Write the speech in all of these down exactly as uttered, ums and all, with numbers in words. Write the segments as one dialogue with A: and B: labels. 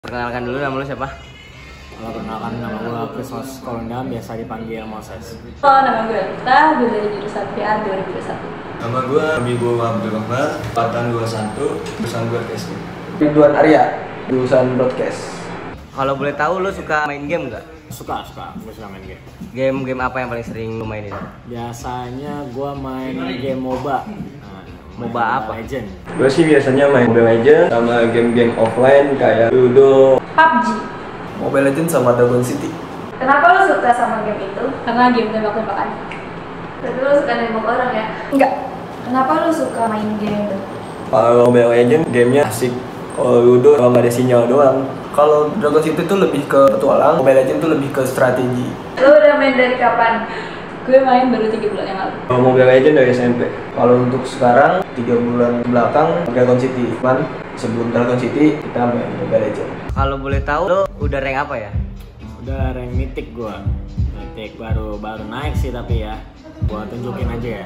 A: Perkenalkan dulu, nama lu siapa?
B: Halo, perkenalkan nama gue Christmas Kolondam, biasa dipanggil Moses.
C: Halo, nama gue Rita, gue dari jurusan P R dua ribu dua puluh satu.
D: Nama gue Abibu Abdul Rahman, angkatan dua puluh satu, jurusan broadcasting.
E: Ridwan Arya, jurusan broadcast.
A: Kalau boleh tahu lu suka main game nggak?
B: Suka, suka, gue suka main game.
A: Game-game apa yang paling sering lu mainin?
B: Biasanya gue main game MOBA. Nah,
A: MOBA apa?
B: Legend.
D: Gue sih biasanya main Mobile Legends sama game-game offline kayak Ludo,
C: P U B G.
E: Mobile Legends sama Dragon City.
C: Kenapa lo suka sama game itu? Karena game tembak-tembakan. Tapi lo suka nembak orang ya? Enggak. Kenapa lo suka main game?
D: kalau Mobile Legends gamenya asik. Kalau Ludo kalau nggak ada sinyal doang.
E: Kalau Dragon City itu lebih ke petualang, Mobile Legends itu lebih ke strategi.
C: Lo udah main dari kapan? Gue main baru tiga bulan yang lalu.
D: Kalau Mobile Legends dari S M P.
E: Kalau untuk sekarang, tiga bulan belakang Dragon City. Cuman sebelum Dragon City kita main Mobile Legends.
A: Kalau boleh tahu lu udah rank apa ya?
B: Udah rank mythic gue. Mythic baru baru naik sih tapi ya. Gue tunjukin aja ya.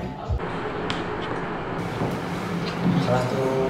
E: Salah satu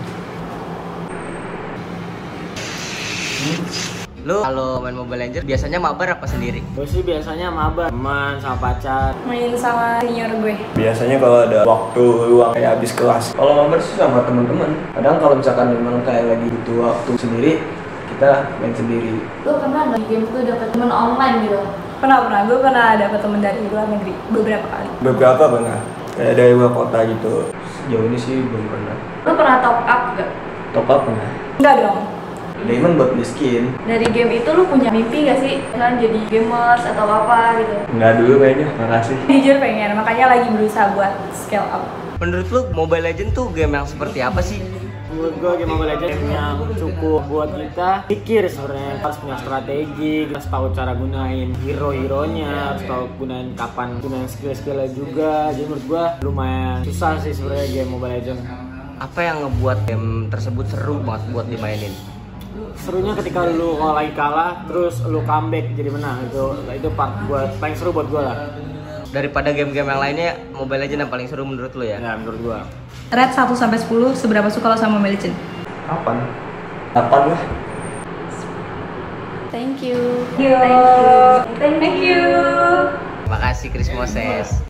A: Lu kalau main Mobile Legends biasanya mabar apa sendiri?
B: Gue sih biasanya mabar, teman sama pacar.
C: Main sama senior gue.
D: Biasanya kalau ada waktu luang kayak habis kelas.
E: kalau mabar sih sama teman-teman. Kadang kalau misalkan memang kayak lagi butuh waktu sendiri, kita main sendiri.
C: Lo pernah nggak di game tuh dapet temen online gitu? Pernah, pernah. Gue pernah dapet temen dari luar negeri beberapa kali.
D: Beberapa pernah. Kayak dari luar kota gitu.
E: Sejauh ini sih belum pernah.
C: Lo pernah top up gak?
D: Top up pernah.
C: Enggak dong.
E: Diamond buat beli skin.
C: Dari game itu lo punya mimpi gak sih? Kan jadi gamers atau apa gitu?
D: Enggak dulu kayaknya, makasih.
C: Jujur pengen, makanya lagi berusaha buat scale up.
A: Menurut lu Mobile Legends tuh game yang seperti apa sih?
B: Menurut gue game Mobile Legends yang cukup buat kita pikir sebenarnya, harus punya strategi, harus tahu cara gunain hero-heronya, harus tahu gunain kapan gunain skill-skillnya juga. Jadi menurut gue lumayan susah sih sebenarnya game Mobile Legends.
A: Apa yang ngebuat game tersebut seru banget buat dimainin?
B: Serunya ketika lu kalau lagi kalah terus lu comeback jadi menang, itu itu part buat paling seru buat gue lah.
A: Daripada game-game yang lainnya, Mobile Legends yang paling seru menurut lu ya?
B: Ya menurut gue.
F: Red satu sampai sepuluh, seberapa suka lo sama Mobile Legends?
E: Kapan?
D: Kapan lah?
C: Thank you. Thank you. Thank you.
A: Terima kasih Chris Moses.